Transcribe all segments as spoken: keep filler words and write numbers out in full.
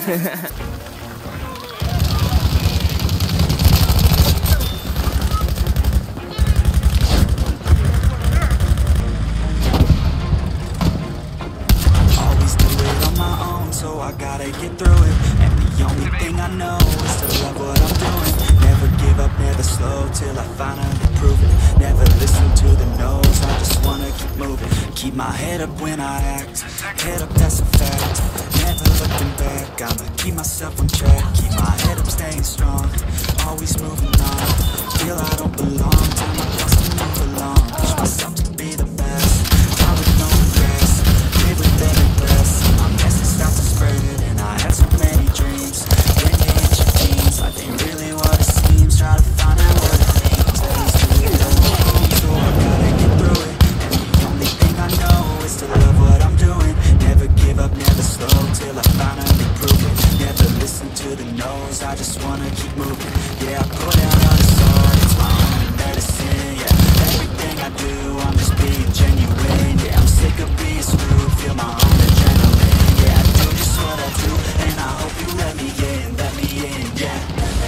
So I gotta get through it, and the only thing I know is to love what I'm doing. Never give up, never slow, till I finally prove it. Never listen to the no's, I just wanna keep moving. Keep my head up when I act, head up, that's a fact. Never looking back, I'ma keep myself on track. Keep my head up, staying strong, always moving on. Feel I don't belong, tell my thoughts to move along. Push myself to be the best, I with no regrets. Live with every breath, see my message start to spread. And I had so many dreams, when you hit your teens, life ain't really what it seems. Try to find out what it means, at least do it on my own. So I gotta get through it, and the only thing I know is to love what I'm doing. Never give up, never slow, till I finally prove it. Never listen to the no's, I just wanna keep moving. Yeah, I put out all the sword, it's my only medicine. Yeah, everything I do, I'm just being genuine. Yeah, I'm sick of being screwed, feel my own adrenaline. Yeah, I do just what I do, and I hope you let me in, let me in, yeah.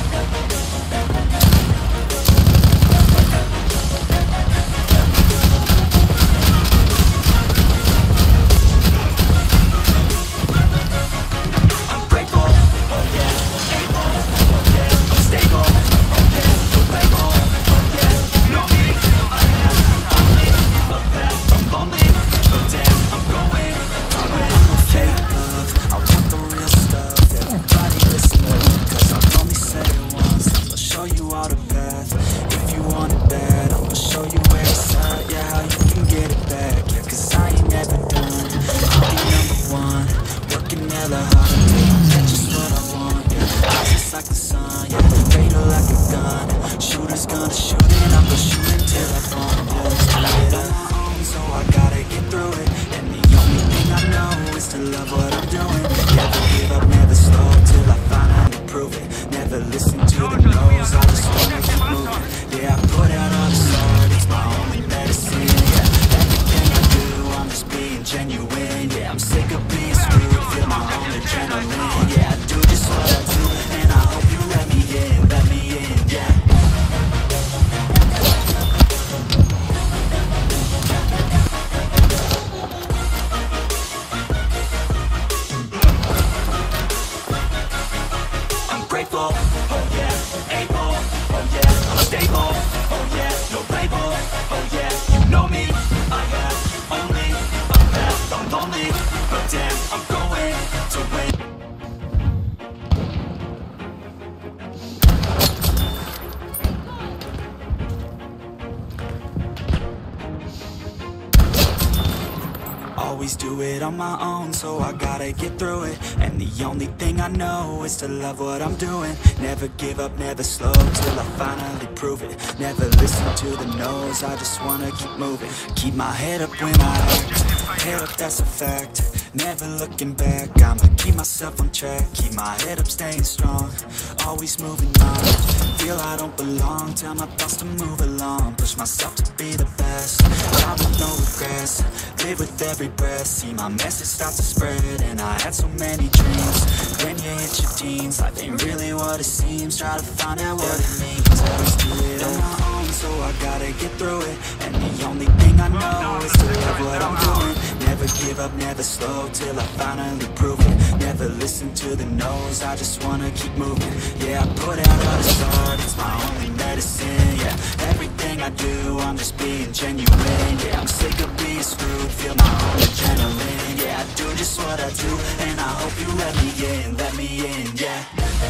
Always do it on my own, so I gotta get through it. And the only thing I know is to love what I'm doing. Never give up, never slow, till I finally prove it. Never listen to the no's, I just wanna keep moving. Keep my head up when I act, head up, that's a fact. Never looking back, I'ma keep myself on track. Keep my head up, staying strong, always moving on. Feel I don't belong, tell my thoughts to move along. Push myself to be the best, I with no regrets. Live with every breath, see my message start to spread. And I had so many dreams, when you hit your teens, life ain't really what it seems. Try to find out what it means, I always do it on my own, so I gotta get through it. And the only thing I know is to love what I'm doing. Never give up, never slow, till I finally prove it. Never listen to the no's, I just wanna keep moving. Yeah, I put out all the sword, it's my only medicine. Yeah, everything I do, I'm just being genuine. Yeah, I'm sick of being screwed, feel my own adrenaline. Yeah, I do just what I do, and I hope you let me in, let me in, yeah.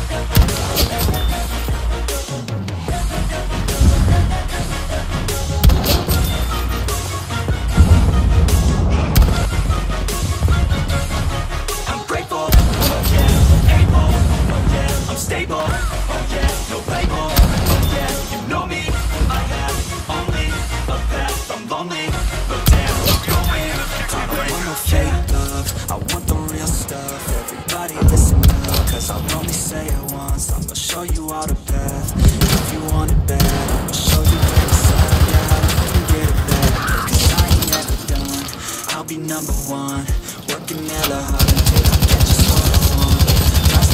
Stable, oh yeah, no label, oh yeah, you know me, I have only a path, I'm lonely, but damn, I'm going to win. I want no fake love, I want the real stuff. Everybody listen up, cause I'll only say it once. I'm gonna show you all the path, if you want it bad, I'ma show you where it's at. Yeah, how you can get it back, cause I ain't never done. I'll be number one, working hella hard until I get just what I want. Try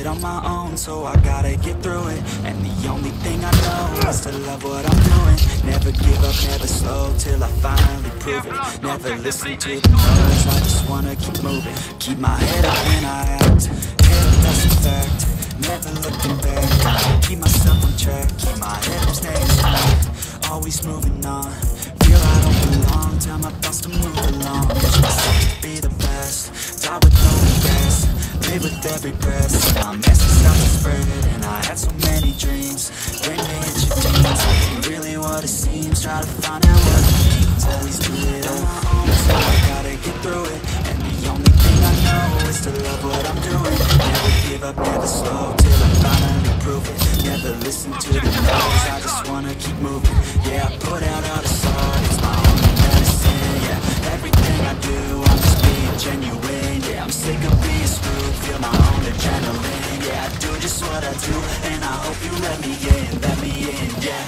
it on my own, so I gotta get through it. And the only thing I know is to love what I'm doing. Never give up, never slow, till I finally prove it. Never listen to the noise, I just wanna keep moving. Keep my head up when I act, head up, that's a fact. Never looking back, keep myself on track. Keep my head up, staying strong, always moving on. Feel I don't belong, tell my thoughts to move along. Push myself to be the best, die with no regrets. Live with every breath, see my message start to spread. And I had so many dreams, then they hit your teens. Ain't really what it seems, try to find out what it means. Always do it on my own, so I gotta get through it. And the only thing I know is to love what I'm doing. Never give up, never slow, till I finally prove it. Never listen to the noise, I just wanna keep moving. Yeah, I put out all the art, it's my only medicine. Yeah, everything I do, I'm just being genuine. Yeah, I'm sick of being screwed, feel my own adrenaline. Yeah, I do just what I do, and I hope you let me in, let me in, yeah.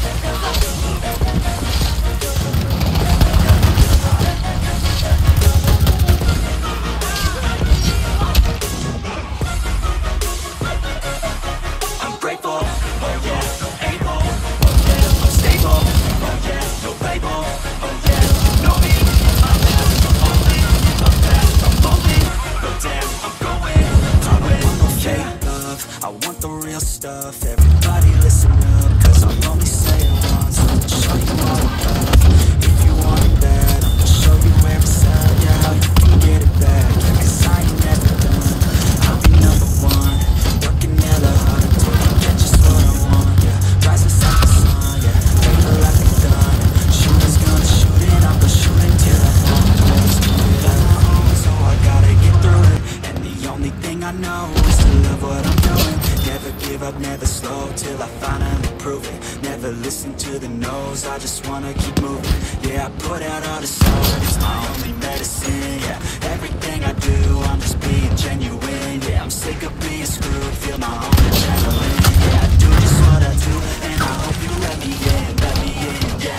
I'm grateful, oh yeah, able, oh yeah, I'm stable, oh yeah, no label, oh yeah, you know me, I'm only the best, I'm lonely, but damn, I'm going to win. I want no fake love, I want the real stuff. Everybody listen up, cause I'll only say it once. I'm gonna show you all the love, if you want it bad. I'm gonna show you where it's at, yeah, how you can get it back. Yeah, cause I ain't never done, I'll be number one. Working hella hard until I get just what I want, yeah. Rising like the sun, yeah, paper like a gun. Shooters gonna shoot it, I'm gonna shoot it till I fall. Always do it on my own, so I gotta get through it. And the only thing I know is to love what I'm doing. Never give up, never slow, till I finally prove it. Never listen to the no's, I just wanna keep moving. Yeah, I put out all the art, it's my only medicine. Yeah, everything I do, I'm just being genuine. Yeah, I'm sick of being screwed, feel my own adrenaline. Yeah, I do just what I do, and I hope you let me in, let me in, yeah.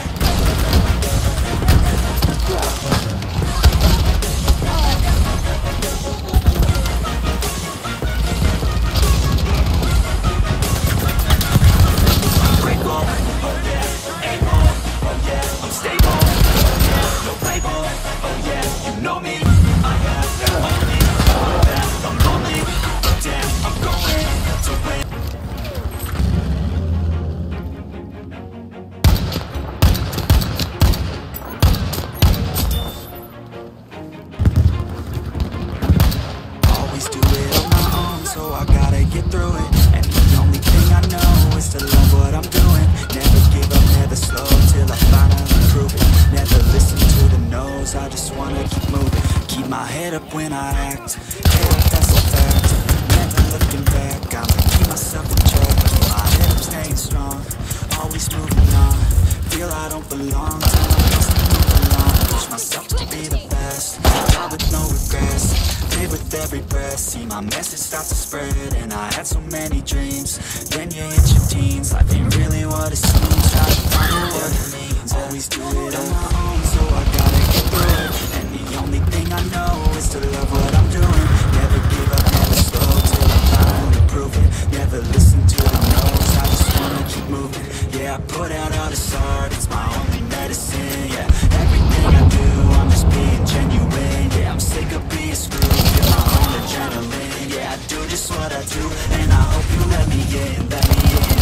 Always do it on my own, so I gotta get through it. And the only thing I know is to love what I'm doing. Never give up, never slow, till I finally prove it. Never listen to the no's, I just wanna keep moving. Keep my head up when I act, head up, that's a fact. Never looking back, I'ma keep myself in track. Keep my head up, staying strong, always moving on. Feel I don't belong, tell I must move along. Push myself to be the best, die with no regrets. Live with every breath, see my message start to spread. And I had so many dreams, then you hit your teens. Life ain't really what it seems, try to find out what it means. Always do it on my own, so I gotta get through it. And the only thing I know is to love what I'm doing. Never give up, never slow, till I finally prove it. Never listen to the no's, I just wanna keep moving. Yeah, I put out all this art, it's my only medicine. Yeah, everything I do, I'm just being genuine. Yeah, I'm sick of being screwed, feel my own adrenaline. Yeah, I do just what I do, and I hope you let me in, let me in.